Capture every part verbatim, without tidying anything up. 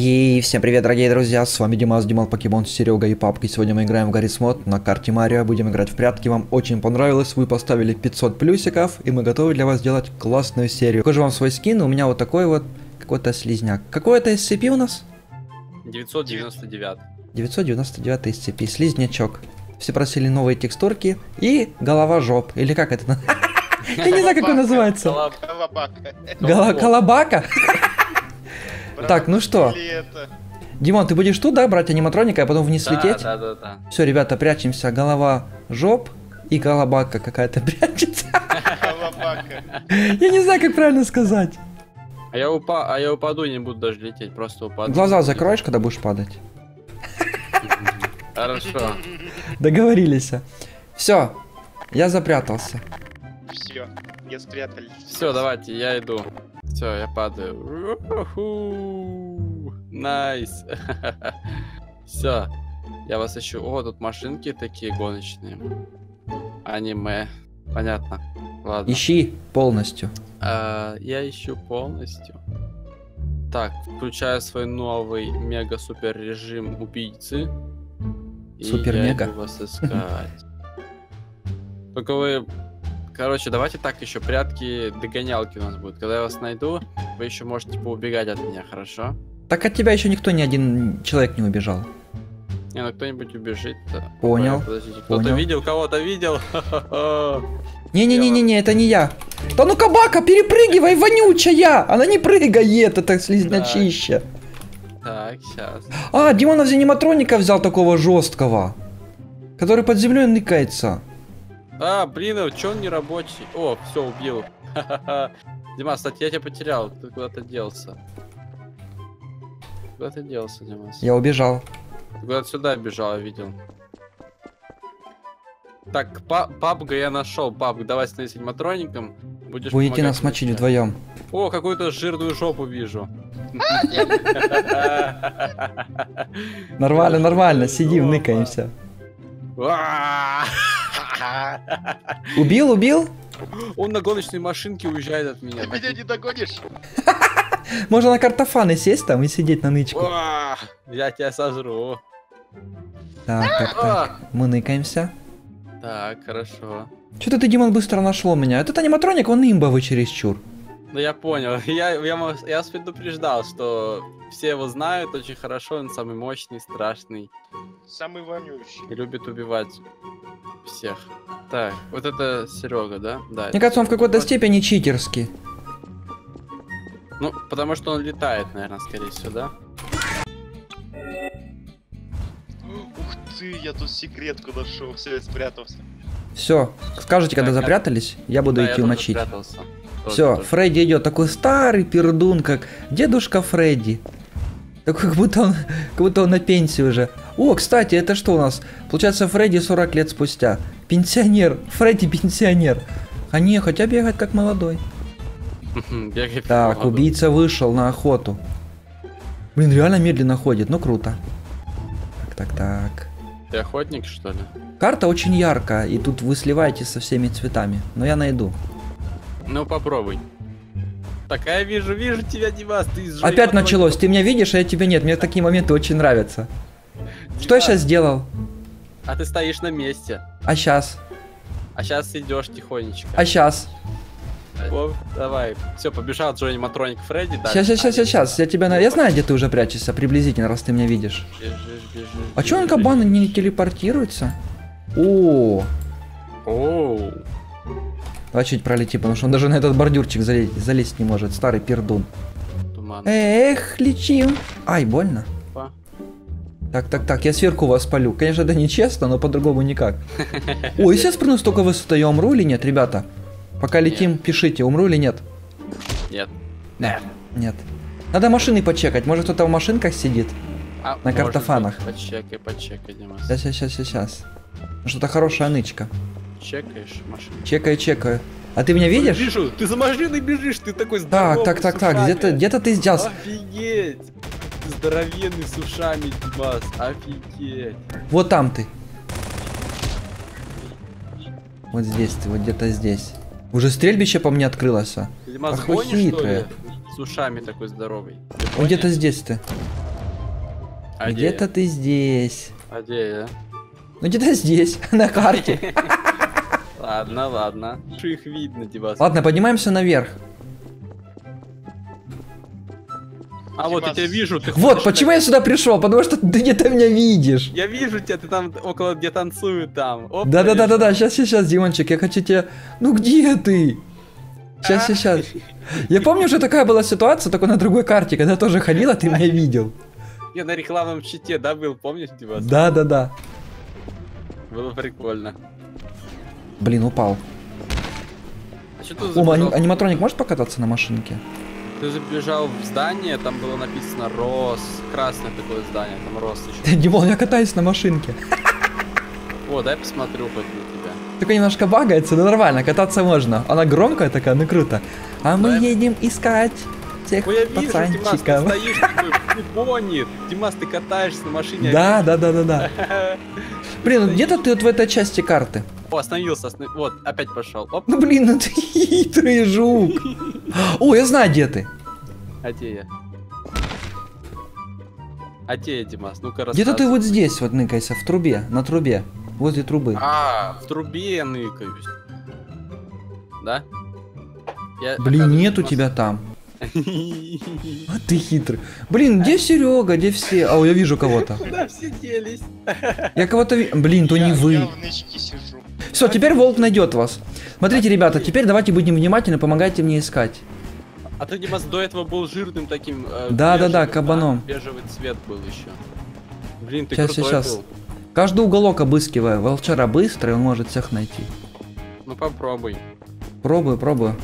И всем привет, дорогие друзья, с вами Димас, Димал, Покемон, Серега и Папка. Сегодня мы играем в Гаррис Мод на карте Марио, будем играть в прятки. Вам очень понравилось, вы поставили пятьсот плюсиков, и мы готовы для вас сделать классную серию. Покажу вам свой скин, у меня вот такой вот, какой-то слизняк. Какой это эс си пи у нас? девятьсот девяносто девять. девятьсот девяносто девять эс си пи, слизнячок. Все просили новые текстурки и голова жоп, или как это? Я не знаю, как он называется. Колобака. Колобака? Так, ну что? Димон, ты будешь тут, да, брать аниматроника, а потом вниз лететь? Да, да, да. Все, ребята, прячемся. Голова жоп и колобака какая-то прячется. Колобака. Я не знаю, как правильно сказать. А я, упа... а я упаду, не буду даже лететь, просто упаду. Глаза закроешь, когда будешь падать? Хорошо. Договорились. Все, я запрятался. Все, я спрятались. Все, давайте, я иду. Все, я падаю. Найс. Все, я вас ищу. О, тут машинки такие гоночные. Аниме. Понятно. Ладно. Ищи полностью. А, я ищу полностью. Так, включаю свой новый мега-супер режим убийцы. Супер-мега. И я иду вас искать. Только вы... Короче, давайте так еще, прятки, догонялки у нас будут. Когда я вас найду, вы еще можете поубегать от меня, хорошо? Так от тебя еще никто, ни один человек не убежал. Не, ну кто-нибудь убежит. Понял. Подождите, кто-то Понял. видел, кого-то видел? Не-не-не-не, это не я. Да ну кабака, перепрыгивай, вонючая! Она не прыгает, это слизнячище. Так, сейчас. А, Димон из аниматроника взял такого жесткого, который под землей ныкается. А, блин, а чё он не рабочий? О, все, убил. Димас, кстати, я тебя потерял. Ты куда-то делся. Куда ты делся, Димас? Я убежал. Ты куда-то сюда бежал, я видел. Так, па папга я нашел. Папга, давай становись аниматроником. Будешь Будете помогать нас мочить мне. вдвоем. О, какую-то жирную жопу вижу. Нормально, нормально, сидим, ныкаемся. Убил, убил? Он на гоночной машинке уезжает от меня. Ты меня не догонишь. Можно на картофаны сесть там и сидеть на нычку. Уа, я тебя сожру. Так, так, так. Мы ныкаемся. Так, хорошо. Что-то ты, Димон, быстро нашел меня. Этот аниматроник, он имбовый чересчур. Ну я понял. Я, я, я вас предупреждал, что все его знают очень хорошо. Он самый мощный, страшный. Самый вонючий. И любит убивать всех. Так, вот это Серега, да? Да. Мне кажется, он в какой-то степени читерский. Ну, потому что он летает, наверное, скорее всего, да? Ух ты, я тут секретку нашел. Все, я спрятался. Все, скажите, когда Так, запрятались, я буду Да, я идти тоже мочить. спрятался. Тоже, Все, тоже. Фредди идет, такой старый пердун, как дедушка Фредди. Такой, как будто он, как будто он на пенсии уже. О, кстати, это что у нас? Получается, Фредди сорок лет спустя. Пенсионер. Фредди пенсионер. А не, хотя бегает как молодой. Бегай по Так, городу. убийца вышел на охоту. Блин, реально медленно ходит, ну круто. Так, так, так. Ты охотник, что ли? Карта очень яркая, и тут вы сливаетесь со всеми цветами. Но я найду. Ну, попробуй. Так, а я вижу, вижу тебя, Димас, ты из Опять началось, ты меня видишь, а я тебя нет. Мне такие моменты очень нравятся. Что я сейчас сделал? А ты стоишь на месте. А сейчас? А сейчас идешь тихонечко. А сейчас? О, давай. Все, побежал Джонни Матроник Фредди. дальше. Сейчас, сейчас, сейчас, сейчас. Я тебя на... Я знаю, где ты уже прячешься, приблизительно, раз ты меня видишь. Бежишь, бежишь. А чё он бежишь, кабан бежишь. не телепортируется? О, Оу. давай чуть пролети, потому что он даже на этот бордюрчик залезть, залезть не может. Старый пердун. Туман. Эх, лечим. Ай, больно. Опа. Так, так, так, я сверху вас палю. Конечно, это нечестно, но по-другому никак. Ой, если я спрыгну с такой высоты, я умру или нет, ребята? Пока летим, Нет. пишите, умру или нет. Нет. Нет. Нет. Надо машины почекать. Может, кто-то в машинках сидит? А, На может картофанах. быть, Почекай, почекай, Димас. Сейчас, сейчас, сейчас, сейчас. Что-то хорошая нычка. Чекаешь машину. Чекаю, чекаю. А ты меня видишь? Вижу, ты за машиной бежишь, ты такой Так, здоровый, так, так, с так. ушами. Где-то, где-то ты сделал. Офигеть! Ты здоровенный с ушами, Димас. Офигеть. Вот там ты. Вот здесь ты, вот где-то здесь. Уже стрельбище по мне открылось. Димас, Ах вы гонишь, что ли? хитрые. С ушами такой здоровый. Вот где-то здесь ты. А Где-то ты здесь. А где я? Ну где-то здесь, на карте. Ладно, ладно. Что их видно, Димас? Ладно, поднимаемся наверх. А вот я тебя вижу. Ты Вот, ходишь почему на- я сюда пришел? Потому что ты где-то меня видишь. Я вижу тебя, ты там около, где танцуют там. Оп, Да-да-да-да-да, сейчас, сейчас, Димончик, я хочу тебя... Ну где ты? Сейчас, А? сейчас. Я помню, что такая была ситуация, только на другой карте, когда я тоже ходила, ты меня видел. Я на рекламном щите, да, был, помнишь, Димас? Да-да-да. Было прикольно. Блин, упал. А что ты О, забежал? ани- аниматроник может покататься на машинке? Ты забежал в здание, там было написано Рос. Красное такое здание, там Рос еще. Димон, я катаюсь на машинке. О, дай посмотрю хоть на тебя. Только немножко багается, но нормально, кататься можно. Она громкая такая, ну круто. А мы Да. едем искать тех Ой, я вижу, Димас, ты пацанчиков. стоишь такой, ты бонит. Димас, ты катаешься на машине. Да, да, да, да, да. Блин, ну где-то ты вот в этой части карты. О, остановился, останов- вот, опять пошел. Оп, Ну блин, ну ты хитрый жук. О, я знаю, где ты. а где я? А где я, Димас? Ну-ка Где-то ты рассказывай. вот здесь вот ныкайся, в трубе, на трубе. Возле трубы. А, в трубе я ныкаюсь. Да? Я, Блин, оказывается, нету Димас- тебя там. А ты хитрый. Блин, где Серега, где все? А, я вижу кого-то. Куда все делись? Я кого-то ви... Блин, то Я- не вы. Я в нычке сижу. Все, теперь волк найдет вас. Смотрите, ребята, теперь давайте будем внимательны, помогайте мне искать. А ты, Димас, до этого был жирным таким... э, Да, да, да, бежевым, кабаном. Бежевый цвет был еще. Блин, ты Сейчас, крутой сейчас. был. Каждый уголок обыскиваю. Волчара быстрый, он может всех найти. Ну попробуй. Пробую, пробую.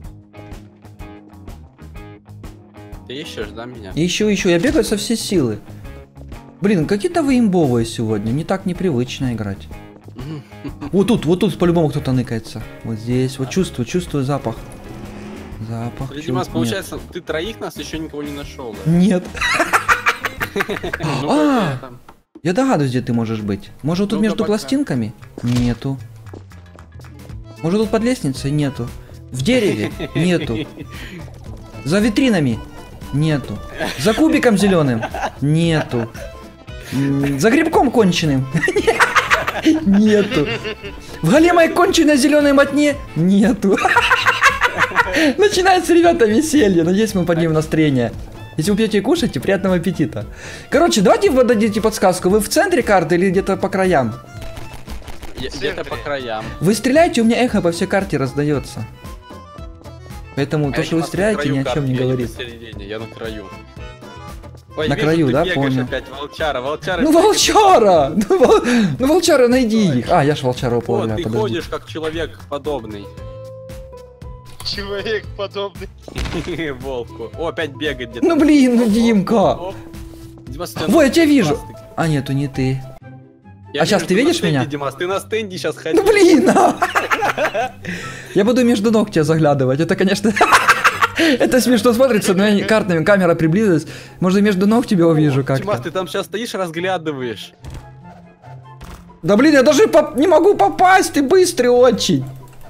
Ты ищешь, да, меня? Ищу, ищу, я бегаю со всей силы. Блин, какие-то вы имбовые сегодня, не так непривычно играть. Вот тут, вот тут по-любому кто-то ныкается. Вот здесь, вот чувствую, чувствую запах. Запах. Блин, чувств- Димас, нет. получается, ты троих нас еще никого не нашел, да? Нет. Ну, А. какая там? Я догадываюсь, где ты можешь быть. Может, тут Ну-ка, между пока. пластинками? Нету. Может, тут под лестницей? Нету. В дереве? Нету. За витринами? Нету. За кубиком зеленым? Нету. М, За грибком конченым? Нету. В големой конченой зеленой мотне? Нету. Начинается, ребята, веселье. Надеюсь, мы поднимем настроение. Если вы пьете и кушаете, приятного аппетита. Короче, давайте вы дадите подсказку. Вы в центре карты или где-то по краям? Я- В Где-то центре. по краям. Вы стреляете, у меня эхо по всей карте раздается. Поэтому А то, я, что вы Димас, на стреляете, краю ни о чем карты, не я говорит. посередине, я на краю. Ой, На вижу, краю, ты да? бегаешь Понял. опять, волчара, волчара. Ну, бегает. волчара! Ну, вол- ну, волчара, найди их. А, я ж волчара Вот, уплавляю, ты подожди. ходишь как человек подобный Человек подобный. волку. О, опять бегает где-то. Ну, блин, ну, Оп, оп, Димка. оп. Димас, у тебя Во, я тебя вижу. пластик. А, нету, не ты. Я А щас вижу, ты на видишь стенде, меня? Димас, ты на стенде сейчас ходишь. Ну, блин, а! Я буду между ног тебя заглядывать. Это, конечно... Это смешно смотрится, но я картами камера приблизилась. Может, между ног тебя увижу Димас, как-то. ты там сейчас стоишь, разглядываешь. Да блин, я даже поп- не могу попасть, ты быстрый очень.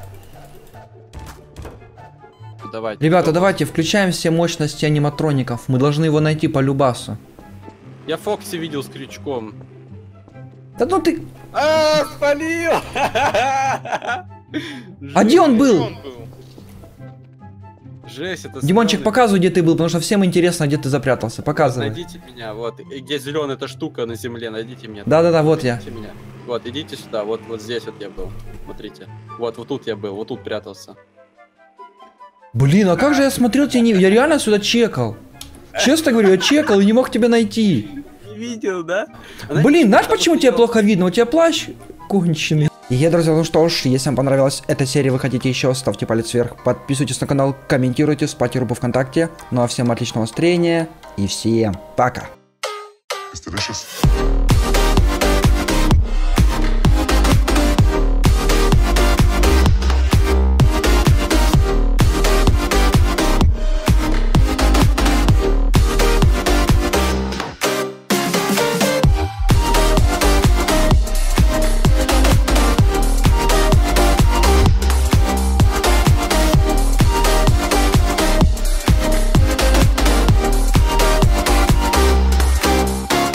Давай. Ребята, кто- давайте включаем все мощности аниматроников. Мы должны его найти по любасу. Я Фокси видел с крючком. Да ну ты... А, спалил! А где он был? Он был. Жесть, это Димончик, зелёный. показывай, где ты был, потому что всем интересно, где ты запрятался. Показывай. Найдите меня, вот, и где зеленая эта штука на земле, найдите меня. Да-да-да, вот я. Найдите меня. Вот, идите сюда, вот, вот здесь вот я был. Смотрите. Вот, вот тут я был, вот тут прятался. Блин, а как же я смотрел тебя не... Я реально сюда чекал. Честно говорю, я чекал и не мог тебя найти. Не видел, да? Блин, знаешь, почему тебя плохо видно? У тебя плащ конченый. И, друзья, ну что ж, если вам понравилась эта серия, вы хотите еще, ставьте палец вверх, подписывайтесь на канал, комментируйте, спайте группу ВКонтакте. Ну а всем отличного настроения и всем пока. It's delicious.